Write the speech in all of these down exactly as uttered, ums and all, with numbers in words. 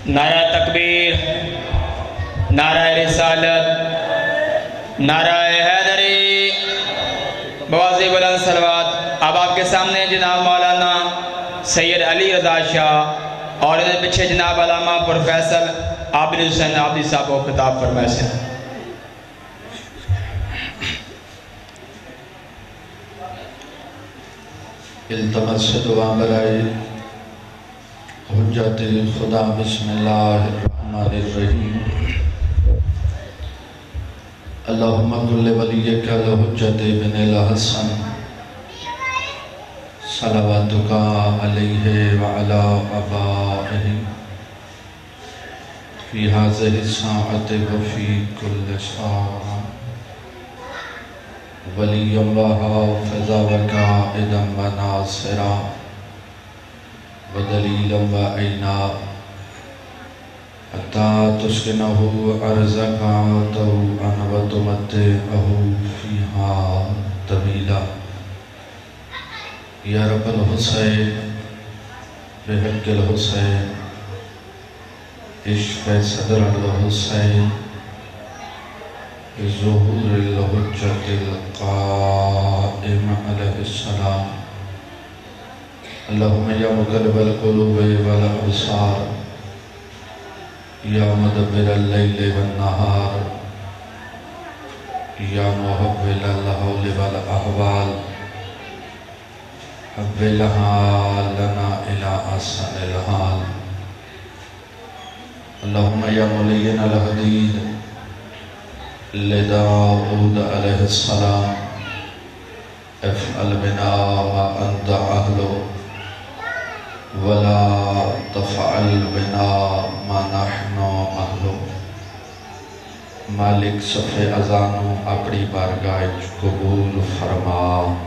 نعرہ تکبیر، نعرہ رسالت، نعرہ حیدری، بواضح بلند صلوات۔ اب آپ کے سامنے جناب مولانا سید علی رضا شاہ اور ادھر پیچھے جناب علامہ پروفیسر عابد حسین عابدی صاحب کو خطاب فرمائے سے۔ التمس دعا برائے حجت خدا بسم اللہ الرحمن الرحیم۔ اللہم کل ولیک الحجت بن الحسن صلواتک علیہ وعلا آبائہ فی ہذہ الساعۃ وفی کل ساعہ ولی و حافظا و قائدا و ناصرا و دلیلا و عینا حتی تسکنہ ارضک طوعا و تمتعہ فیہا طویلا۔ یا رب الحسین بحق الحسین اشف صدر الحسین بظہور الحجت القائم علیہ السلام۔ اللہم یا مقلب القلوب والابصار یا مدبر اللیل والنہار یا محول الحول والاحوال حولها لنا الى احسن الحال۔ اللہم یا ملین الحدید لداؤد علیہ السلام افعل بنا ما انت اہلو ولا تفعل بنا ما نحن اہلو۔ مالک صفحہ ازانو اپنی بارگاہ قبول فرما۔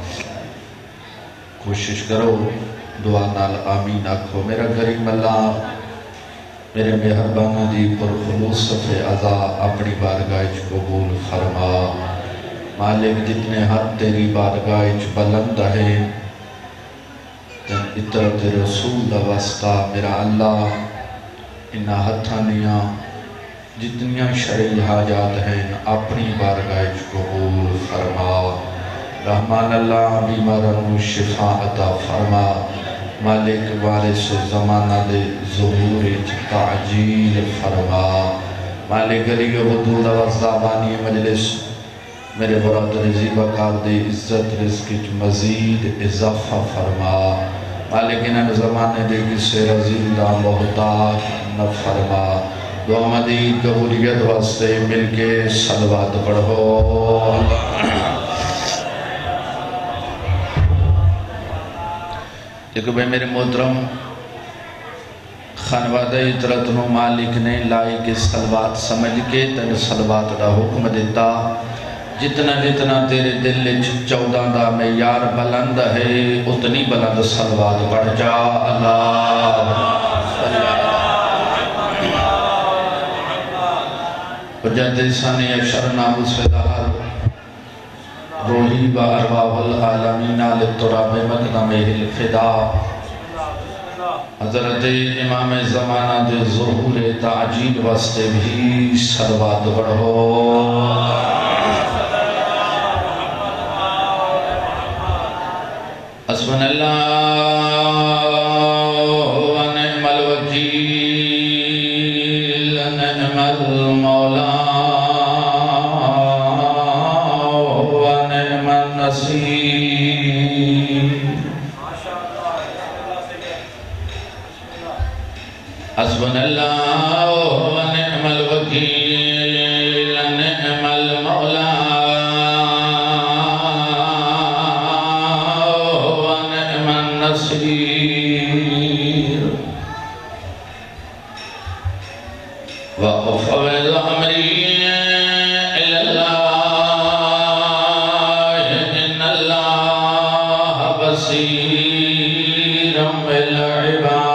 کوشش کرو دعا نال آمین آکھو۔ میرا کریم اللہ میرے مہربانہ دی پرخلوص صفحہ ازا اپنی بارگاہ قبول فرما۔ مالک جتنے حد تیری بارگاہ بلند ہے تن اطرت رسول دا واسطہ میرا اللہ انہا ہتھانیاں جتنیاں شرعی حاجات ہیں اپنی بارگاہ قبول فرما۔ رحمان اللہ بیماروں شفا عطا فرما۔ مالک وارث زمانہ دے ظہور تعجیل فرما۔ مالک علی و بدود و زبانی مجلس میرے برادر زیبہ کار دے عزت رزق مزید اضافہ فرما۔ مالک انہاں زمانے دے کسے رزیل دا محتاج نہ فرما۔ دعا مدید قبولیت واسطے مل کے صلوات پڑھو۔ دیکھو بھئی میرے محترم خانوادہ اطرتنو مالک نے لائی کے صلوات سمجھ کے تین صلوات دا حکم دیتا۔ جتنا جتنا تیرے دل چودہ دا معیار بلند ہے اتنی بلند صلوات پڑھ جا۔ اللہ حجت ثانی اشر ناموس فدار روحی با ارواح العالمین للتراب مقدم الفدا۔ حضرت امام زمانہ دے ظہور تعجیل واسطے بھی صلوات پڑھو۔ حسبنا اللہ و نعم الوکیل نعم المولا حسبنا اللہ و نعم الوکیل نعم المولا و نعم النصیر وأفوض أمری إلى اللہ إن اللہ بصیر بالعباد۔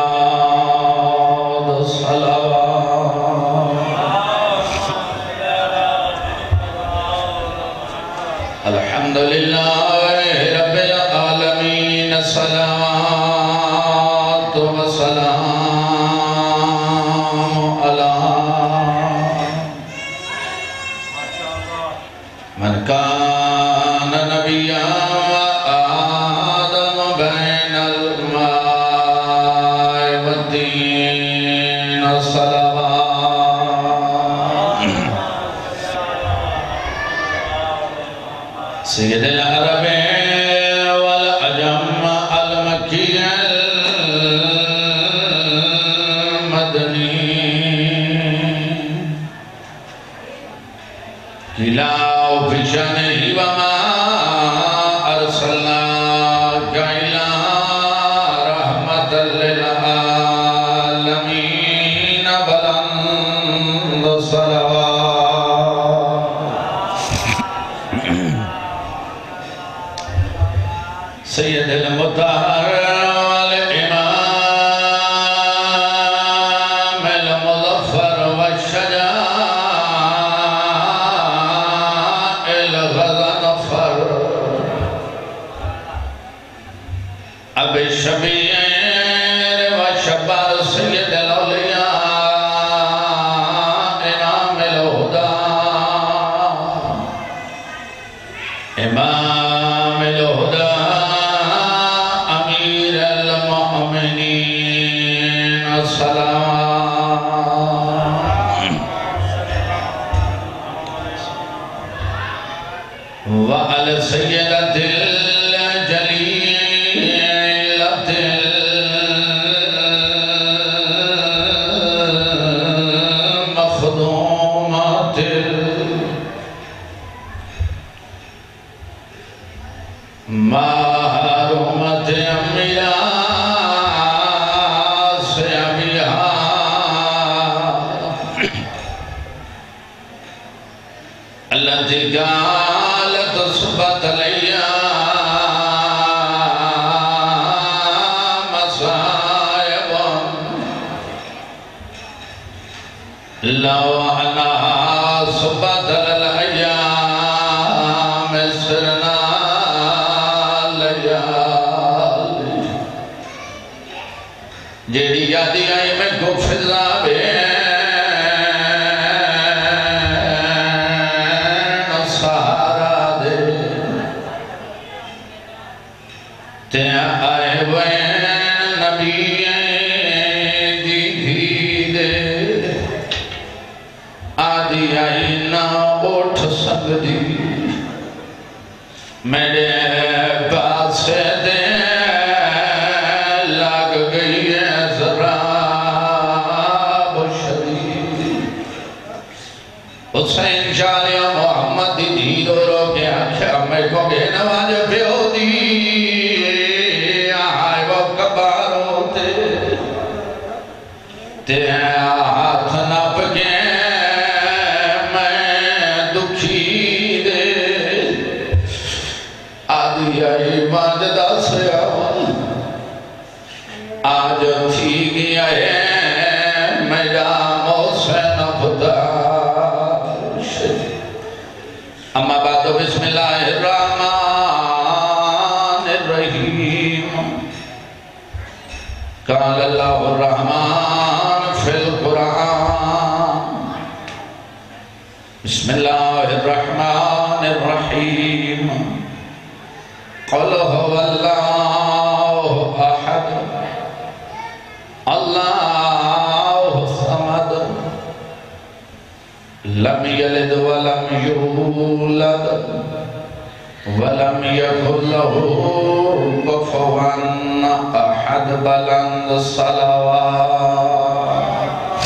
الحمدللہ رب العالمین الصلاة والسلام المؤمنين صلوات سيد العرب والعجم المكي المدني كلا وفشانه وما أرسلناك إلا رحمة للعالمين بلند صلوات سيد المطهر والإمام المظفر والشجاع الغضنفر أبي الشبير والشبار سيد الأولياء إمام الهدى إمام الهدى أمير المؤمنين الصلاة وعلى سيدة الجليلة المخدومة محرومة ميراث أبيها التي قالت صبت الأيام مصائب لو أنها صبت الأيام سرنا جیڑی یادی آئی میں کو فضا بین سہارا دے تے آئے وین نبی دی بھی دے آدھی آئی نہ اٹھ سکتی میرے پاس دے حسین شالی محمد دی دید و رو کے آنکھا میں کو گے نواز پیو دی آئے وہ کباروں تے تے ہاتھ نپ کے میں دکھی دے آدھی آئی ماجدہ سے آن آج تھی گیا ہے میرا موسین خدا اما بعد بسم اللہ الرحمن الرحیم قال اللہ الرحمن فی القرآن بسم اللہ الرحمن الرحیم قل هو اللہ احد اللہ الصمد لم يلد ولم يولد ولم يكن له كفوا أحد بلند الصلوات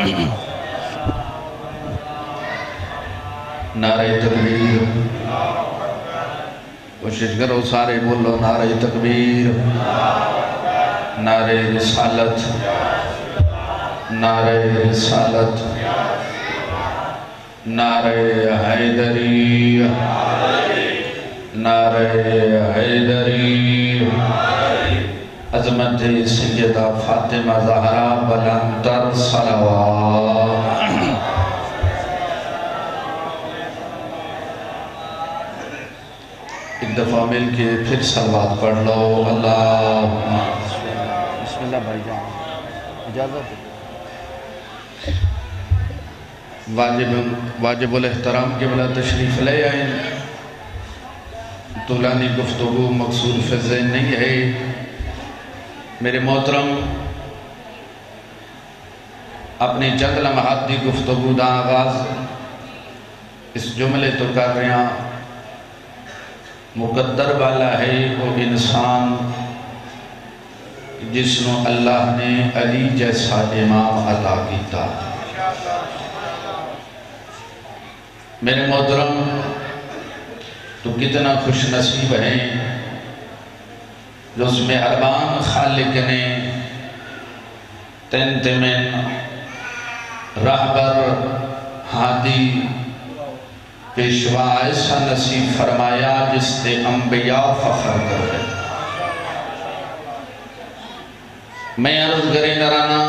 نعرہ تکبیر کوشش کرو سارے بولو نعرہ تکبیر نعرہ رسالت نعرہ رسالت نعرہ حیدری نعرہ حیدری عظمت سیدہ فاطمہ زہرا بلندر صلوات ایک دفعہ مل کے پھر صلوات پڑھ لو اللہ بسم اللہ بھائی جان اجازت واجب واجب الاحترام کے بلا تشریف لے آئیں طولانی گفتگو مقصود فضل نہیں ہے میرے محترم اپنی چند لمحات دی گفتگو دا آغاز اس جملے تو کر رہے ہیں مقدر والا ہے وہ انسان جس نو اللہ نے علی جیسا امام عطا کیتا۔ میرے محترم تو کتنا خوش نصیب ہیں جو اس مہربان خالق نے تین تمن رہبر ہادی پیشوا ایسا نصیب فرمایا جس تے انبیاء فخر کر رہے۔ میں عرض کریں نرانا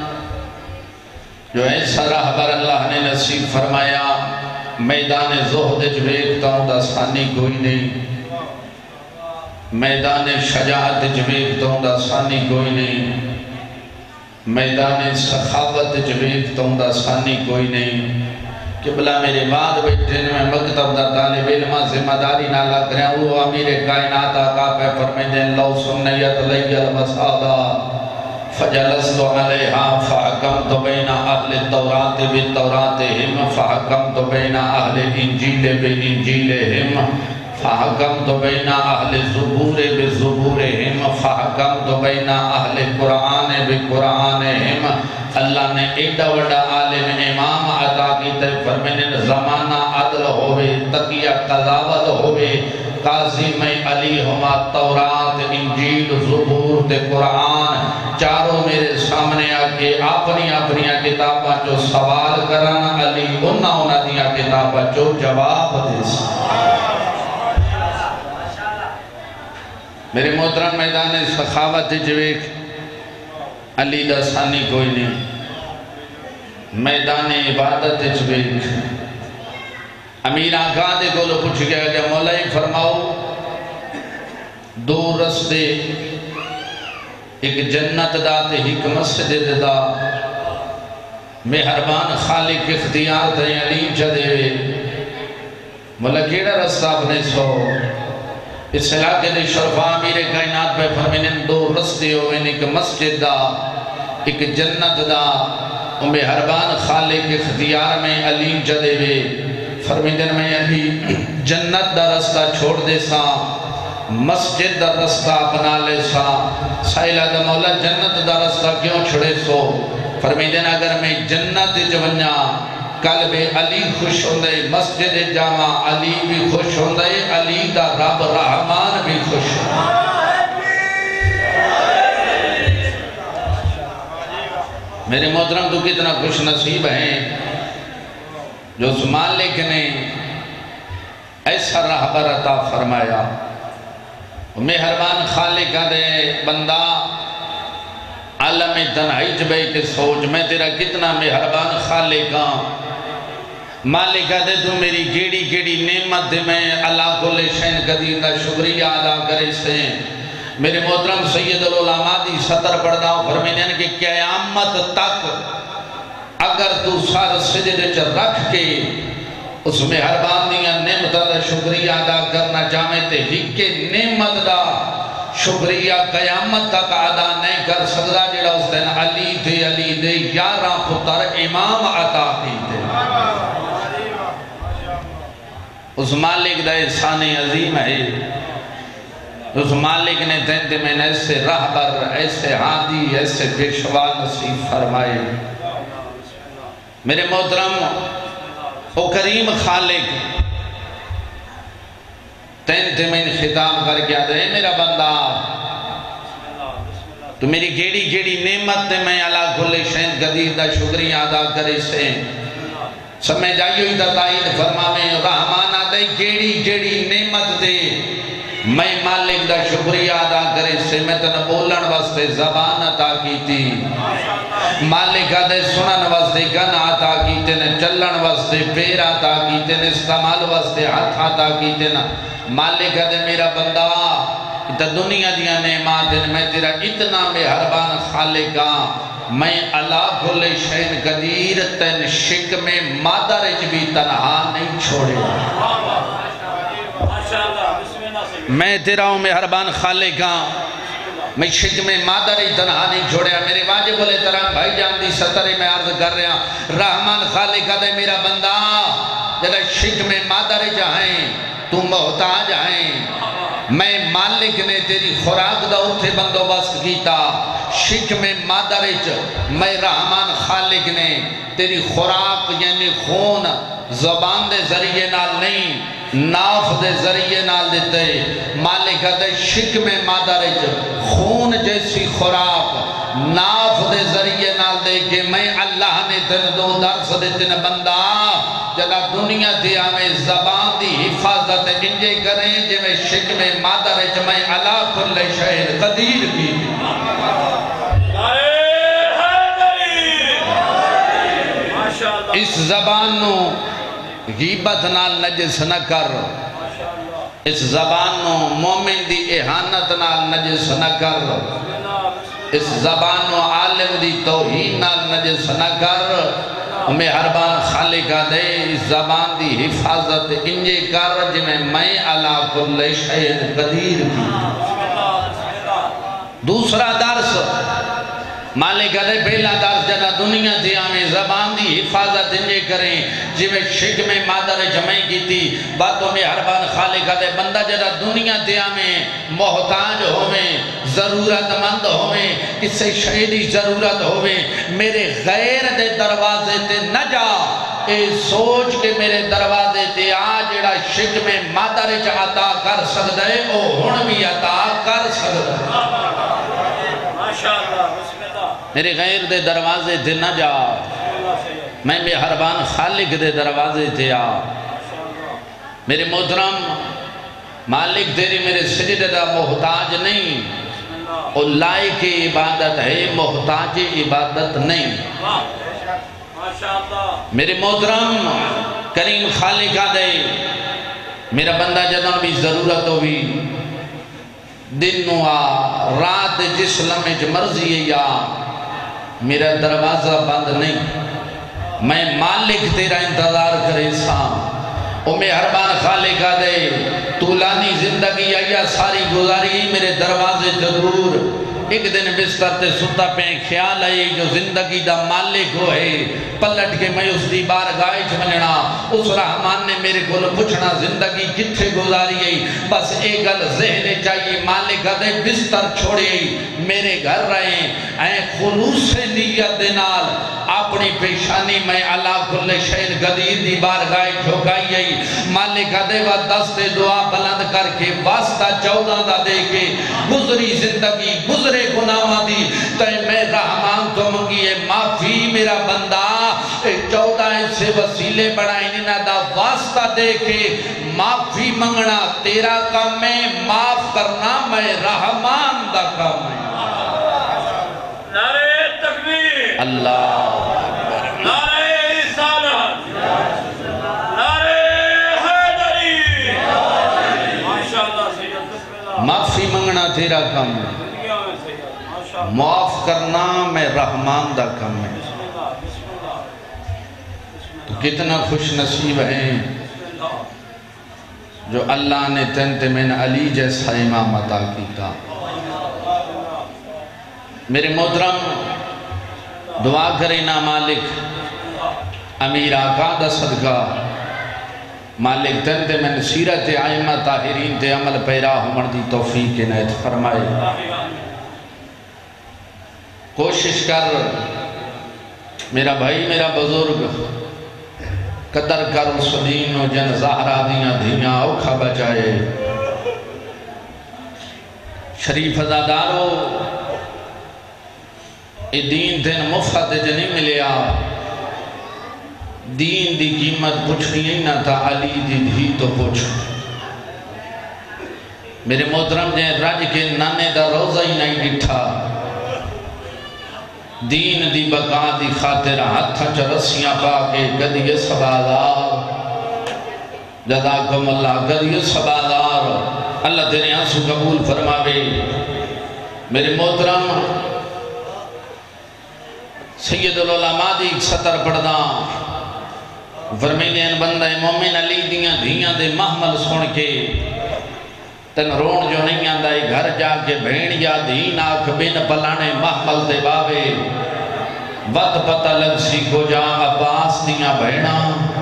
جو ایسا رہبر اللہ نے نصیب فرمایا میدان زہد جویکتا ہوں دا ثانی کوئی نہیں، میدان شجاعت جویکتا ہوں دا ثانی کوئی نہیں، میدان سخاوت جویکتا ہوں دا ثانی کوئی نہیں۔ قبلہ میرے بعد بیٹھے میں مکتب دا طالب علمہ ذمہ داری نہ لگ رہے ہیں وہ امیر کائنات آقا پہ فرمیدیں لو سنیت لی المسادہ فجلست علیہا فحکمت بین اہل التورات بالتوراتہم فحکمت بین اہل انجیل بانجیلہم فحکمت بین اہل الزبور بالزبورہم فحکمت بین اہل قرآن بقرآنہم۔ اللہ نے ایڈا وڈا عالم امام عطا کی تے فرمین زمانہ عدل ہوئے تقیہ قضاوت ہوئے قاضی میں علی ہما تورات انجیل زبور تے قرآن چاروں میرے سامنے آکے اپنی اپنی کتابہ جو سوال کرن علی انہ انہ دیا کتابہ جو جواب دے میرے محترم میدان سخاوت جویک علی دا ثانی کوئی نہیں، میدان عبادت جویک امیر آقا دے کو لو پوچھ گیا کہ مولائی فرماؤ دو رستے ایک جنت دا تے ایک مسجد دا مہربان خالق اختیار تے علی جدے مولا کیڑا رستہ اپنے سو اس علاقے دے شرفا امیر کائنات پہ فرمینن دو رستے ہوئے ایک مسجد دا ایک جنت دا مہربان خالق اختیار میں علی جدے وے فرمیدن میں علی جنت دا رستہ چھوڑ دے سا مسجد دا رستہ اپنا لے سا سائلہ دا مولا جنت دا رستہ کیوں چھڑے سو فرمیدن اگر میں جنت جونیا قلب علی خوش ہوندے مسجد جامع علی بھی خوش ہوندے علی دا رب رحمان بھی خوش ہوندے۔ میرے محترم تو کتنا خوش نصیب ہیں جو اس مالک نے ایسا رہبر عطا فرمایا مہربان خالق دے بندہ عالم تنہائی جبے کے سوچ میں تیرا کتنا مہربان خالق مالک دے تو میری گیڑی گیڑی نعمت دے میں اللہ کل شین قدیر دا شکریہ ادا کرے سے میرے محترم سید العلماء دی سطر پڑھدا ہوں فرمیدن کہ قیامت تک اگر تو سار سجدے چ رکھ کے اس مہربان دیا نعمت دا شکریہ ادا کرنا چاہے تے ہکے نعمت دا شکریہ قیامت تک ادا نہیں کر سکتا جڑا اس دن علی دے علی دے یارہ پتر امام عطا کی دے اس مالک دا احسان عظیم ہے اس مالک نے دن دمین ایسے رہبر ایسے ہادی ایسے پیشوا نصیب فرمائے میرے محترم او کریم خالق تین دمین خطاب کر کے آدھے میرا بندہ تو میری گیڑی گیڑی نعمت دے میں اللہ کل شہن قدیر دا شکریہ ادا کرے سے سمجھ آئیو ہی دا تائید فرما میں رحمان آدھے گیڑی گیڑی نعمت دے میں مالک دا شکریہ ادا کرے سے میں تنہ بولن واسطے زبان عطا کی تھی مالک آدھے سنن واسطے گن عطا کی تھی چلن واسطے پیر عطا کی تھی استعمال واسطے ہاتھ عطا کی تھی مالک آدھے میرا بندہ تا دنیا دیا نعمات میں تیرا اتنا مہربان خالقا میں اللہ کل شہن قدیر تن شک میں مادرج بھی تنہا نہیں چھوڑے میں تیرا ہوں مہربان خالقا میں شکم مادری تنہا نہیں چھوڑیا میرے واجب الاحترام بھائی جان دی سترے میں عرض کر رہا رحمان خالق دے میرا بندہ جدہ شکم مادری جائیں تو محتاج آئیں میں مالک نے تیری خوراک دا اتھے بندوبست کیتا شکم مادری چ میں رحمان خالق نے تیری خوراک یعنی خون زبان دے ذریعے نال نہیں ناف دے ذریعے نال دیتے مالک دے شکم مادری چ خون جیسی خوراک ناف دے ذریعے نال دے کہ میں اللہ نے تن دو درس دے تن بندہ جدا دنیا دیا میں زبان دی حفاظت انجے کریں جے میں شکم مادری چ میں علا کل شہر قدیر کی اس زبان نو غیبت نال نجس نہ کر اس زبان نو مومن دی احانت نال نجس نہ کر اس زبان نو عالم دی توہین نال نجس نہ کر مہربان خالقہ دے اس زبان دی حفاظت انجے کر جمیں میں علا کل شہر قدیر کی دوسرا درس مالک دے پہلا درس جنا دنیا دیا میں زبان دی حفاظت انجے کریں جی میں شکم مادر جمعی کی تھی باتوں میں حربان خالق دے بندہ جنا دنیا دیا میں محتاج ہوئے ضرورت مند ہوئے کسے شہدی ضرورت ہوئے میرے غیر دے دروازے تے نہ جا اے سوچ کے میرے دروازے تے آج جڑا شکم مادر جا عطا کر سکتا ہے او ہن بھی عطا کر سکتا ہے میرے غیر دے دروازے تے نہ جا میں مہربان خالق دے دروازے تے آ میرے محترم مالک تیری میرے سجدہ دا محتاج نہیں اور لائق عبادت ہے محتاج عبادت نہیں میرے محترم کریم خالقہ دے میرا بندہ جدن بھی ضرورت ہوئی دن نو آ رات جس لمحے جو مرضی ہے یا میرا دروازہ بند نہیں میں مالک تیرا انتظار کرے سام او مہربان خالقہ دے طولانی زندگی آیا ساری گزاری میرے دروازے ضرور ایک دن بستر تے ستا پہ خیال آئے جو زندگی دا مالک ہوئے پلٹ کے میں اس دی بارگاہ چمننا اس رحمان نے میرے کو پوچھنا زندگی کتھے گزاری ہے بس ایک گل ذہن چاہیے مالک دے بستر چھوڑے میرے گھر رہے اے خلوص نیت دے نال اپنی پیشانی میں اللہ کل شہر قدیر دی بارگاہ جھوکائی ہے مالک دے و دست دعا بلند کر کے واسطہ چودہ دا دے کے گزری زندگی گزرے گناہ دی تے میں رحمان تو منگیے معافی میرا بندہ چودہ سے وسیلے بڑھائیں نہ دا واسطہ دے کے معافی منگنا تیرا کام میں معاف کرنا میں رحمان دا کام میں نعرہ تکبیر اللہ نعرہ رسالت نعرہ حیدری ماشاءاللہ سید بسم اللہ معافی منگنا تیرا کام میں معاف کرنا میں رحمان دا کام میں تو کتنا خوش نصیب ہیں جو اللہ نے تنت من علی جیسا امام عطا کیتا میرے محترم دعا کرے نا مالک امیر آقا دا صدقہ مالک تنت من سیرت آئمہ طاہرین تے عمل پیرا ہمر دی توفیق نایت فرمائے کوشش کر میرا بھائی میرا بزرگ قدر کر اس دین و جن زہرہ دیاں دھیاں اوکھا بچائے شریف ازادارو اے دین دن مفت جنی ملیا دین دی قیمت پوچھنی ہی نہ تھا علی دی دھی تو پوچھ میرے محترم جن رج کے نانے دا روزہ ہی نہیں ڈٹھا دین دی بقا دی خاطر ہاتھا چرسیاں پاکے گدی سبادار جزاکم اللہ گدی سبادار اللہ تیرے آنسو قبول فرماوے میرے محترم سید العلماء دی ایک سطر پڑھنا فرمیلین بندہ مومن علی دیاں دھیاں دے محمل سن کے تن رون جو نہیں آندائی گھر جا کے بھین یا دین آکھ بین پلانے محمل دے باوے وقت پتہ لگ سی کو جا عباس دیاں بھینا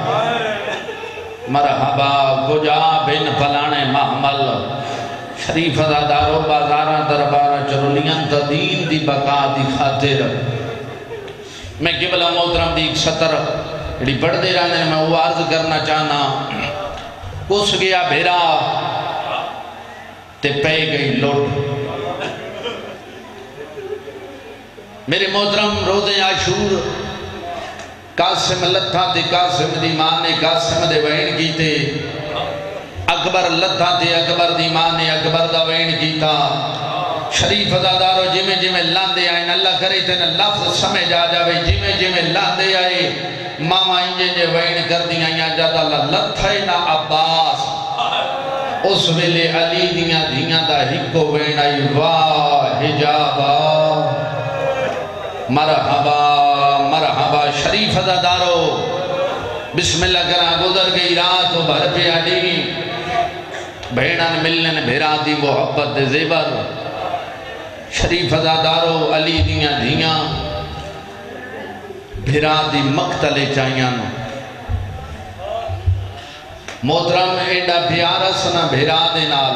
مرحبا کو جا بین پلانے محمل شریف ازادارو بازارہ دربارہ چرولیاں تا دین دی بقا دی خاطر میں قبلہ محترم دی ایک سطر اڑی پڑھ دے رہنے میں وہ عرض کرنا چاہنا کس گیا بھیرا تے پہ گئی لوٹ میرے محترم روزے عاشور قاسم لتھا تے قاسم دی ماں نے قاسم دے وین کی تے اکبر لتھا تے اکبر دی ماں نے اکبر دا وین کی تا شریف ازادارو جمیں جمیں لاندے آئیں اللہ کرے تے لفظ سمجھ آ جاوے جمیں جمیں لاندے آئے ماما انجے جے وین کر دیا یا جاتا اللہ لتھائی نا عباس اس ویلے علی دیاں دیاں دا ہکو وین آئی واہ حجابا مرحبا مرحبا شریف ازادارو بسم اللہ کرا گزر گئی رات و بھر پہ علی بھیڑن ملن بھیرا دی محبت دے زیبر شریف ازادارو علی دیاں دیاں بھیرا دی مقتل چاہیاں محترم ایڈا پیارا سنا بھیرا دے نال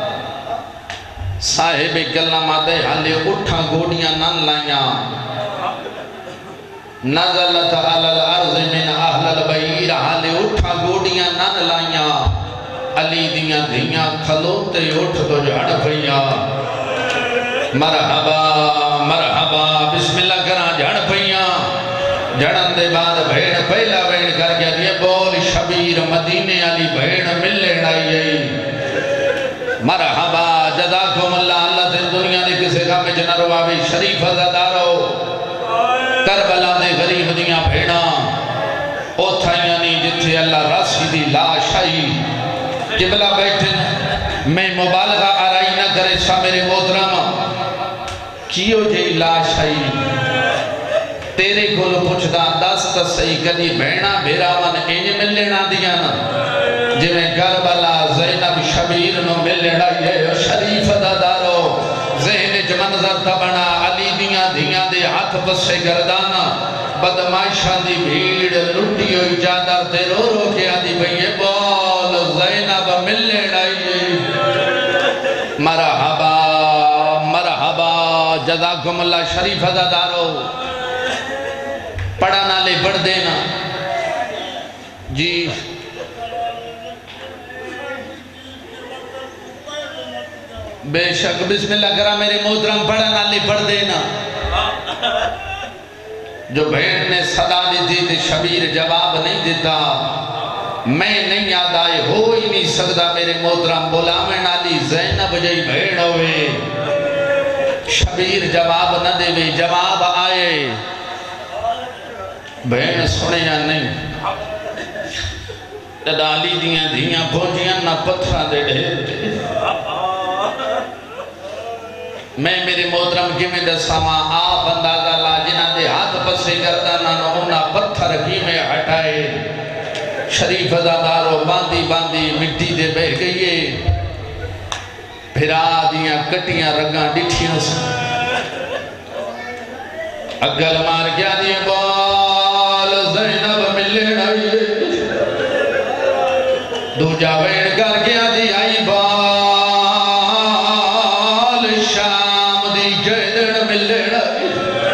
صاحب کلمہ دے حالے اٹھا گوڑیاں نن لائیاں نزلت علی الارض من اہل البعیر حالے اٹھا گوڑیاں نن لائیاں علی دیاں دیاں کھلوتے اٹھ تو جھڑ پھئیاں مرحبا مرحبا بسم اللہ کرا جھڑ پھئیاں جھڑن دے بعد بھیڑ پہلا بھیڑ کر گیا یہ بول شبیر مدینے علی بھیڑ ملے ڈائی مرحبا جزاکم اللہ اللہ سے دنیا نے کسے کا میں جنر واوی شریف ازادارو کربلا دے غریب دیاں بھیڑا اوتھا یعنی جتھے اللہ راسی دی لاش آئی قبلہ بیٹھن میں مبالغہ آرائی نہ کرے سا میرے محترم کیوں جے لاش آئی تیرے کھولو پوچھتا دست صحیح کدی بھیڑا بھیرا من انج ملنا دیا نا جی میں کربلا زینب شبیر نو ملنا یہ شریف ازادارو ذہن چ منظر تا بنا علی دیاں دیاں دے ہاتھ پسے گردانا بدمائشاں دی بھیڑ لٹی ہوئی چادر تے رو رو کے آدھی بھئیے بول زینب ملنا یہ مرحبا مرحبا جزاکم اللہ شریف ازادارو پڑھانا لے پڑھ دینا جی بے شک بسم اللہ کرا میرے محترم پڑھانا لے پڑھ دینا جو بھیڑ نے صدا دی دی تھی شبیر جواب نہیں دیتا میں نہیں یاد آئے ہو ہی نہیں سکتا میرے محترم بولا میں نالی زینب جائی بھیڑ ہوئے شبیر جواب نہ دے بھی جواب آئے بہن سنے یا نہیں ڈالی دیاں دیاں پہنچیاں نہ پتھرہ دے ڈھیر میں میرے محترم کی میں دساما آپ اندازہ لا جنہ دے ہاتھ پسے گردانا نہ انہا پتھر کی میں ہٹائے شریف ازادارو باندی باندی مٹی دے بہ گئیے پھرا دیاں کٹیاں رگاں ڈٹھیاں سے اگل مار کیا دیئے بال زینب ملے ڈائیے دو جاوین کر کے آدھی آئی بال شام دی جیدن ملے ڈائی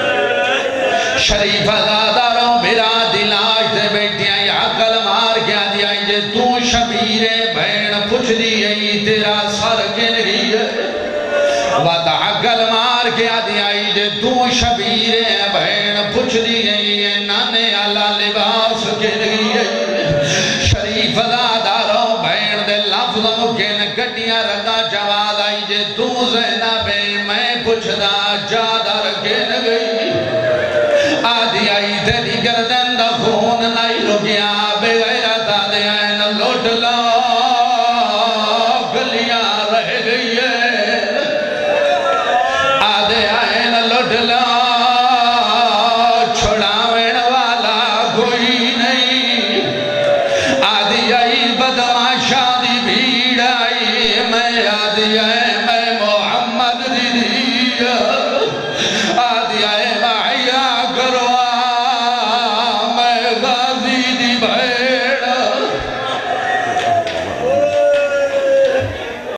شریف ازاداروں بھرا دلاش دے بیٹی آئی عقل مار کے آدھی آئی جے تو شبیر بہن پوچھ دی آئی تیرا سر کے نہیں ہے وعدہ عقل مار کے آدھی آئی جے تو شبیر بہن پوچھ دی آئی نانے علا لباس کے نہیں ہے شریف ازاداروں بہن دے لفظ مکین گٹیاں رگا جواد آئی جے تو زینب میں پوچھدا جادر کے نگئی آدھی آئی تیری گردن دا خون نہیں رکیا بغیرت آدھے آئین لوٹ لا گلیاں رہ گئی آدھے آئین لوٹ لا چھڑاوین دی بھائی